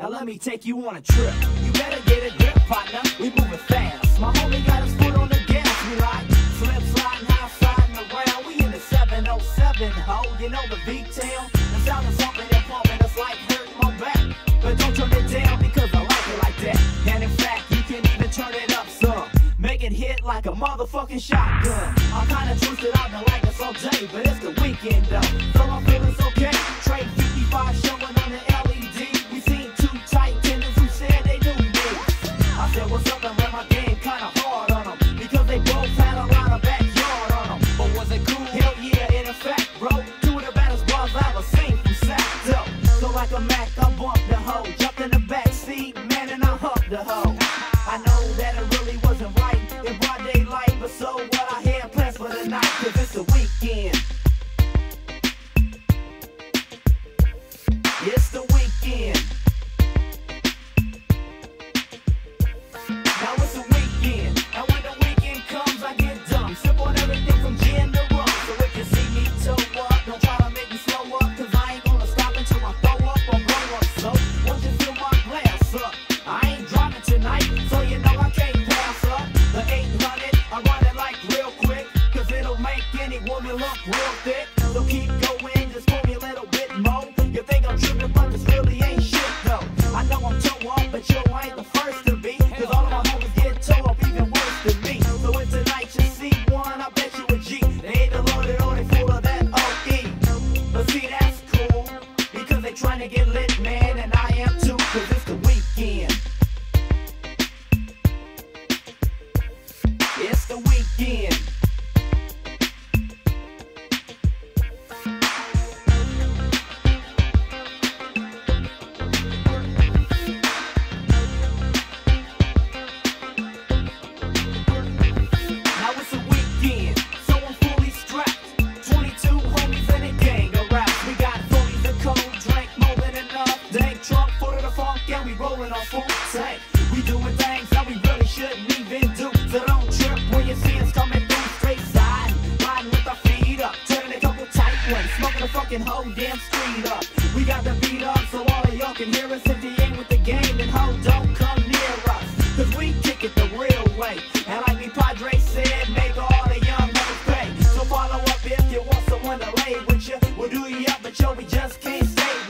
Now let me take you on a trip. You better get a grip, partner. We moving fast. My homie got his foot on the gas. We like slip sliding, high sliding around. We in the 707, ho. You know the V-tail. The sound is pumping and pumping. It's like hurting my back. But don't turn it down because I like it like that. And in fact, you can even turn it up some. Make it hit like a motherfucking shotgun. I'm kinda twisted out to like this all day, but it's the weekend though, so I'm feeling okay. Trade 55 showing on the LED. We seen two tight tenders who said they knew me. I said what's up and ran my game kinda hard on them, because they both had a lot of backyard on them. But was it cool? Hell yeah, in effect, bro. Two of the baddest bars I ever seen from Sac. So like a Mac, I bumped the hoe, jumped in the back seat, man, and I humped the hoe. I know that it really wasn't right in broad daylight, but so what, I had plans for the night, cause it's the weekend. It's the weekend. Now it's the weekend, and when the weekend comes, I get dumb. Sip on everything from gin to rum. So if you see me toe up, don't try to make me slow up, cause I ain't gonna stop until I throw up or blow up. So won't you fill my glass up? I ain't driving tonight, so you know I can't pass up. The 800, I run it like real quick, cause it'll make any woman look real thick. So keep going, just pour me a little bit more. You think I'm tripping, but this really ain't shit though. I know I'm toe off, but yo, I ain't the first to be, cause all of my homies get toe off even worse than me. So if tonight you see one, I bet you a G. They ain't the loaded or they full of that OE. But see, that's cool, because they trying to get lit, man, and I am too, cause it's the weekend. It's the weekend. Now it's the weekend, so I'm fully strapped. 22 homies and a gang of raps. We got 40s the cold, drink more than enough. Dank truck, foot of the funk, and we rolling on full tank. We doing things that we really shouldn't even do. So don't trip when you see us coming through straight side. Riding with our feet up, turning a couple tight ones, smoking the fucking whole damn street up. We got the beat up so all of y'all can hear us. If you ain't with the game, then ho, don't come near us, cause we kick it the real way. And like me Padre said, make all the young hoes pay. So follow up if you want someone to lay with you. We'll do you up, but yo, we just can't stay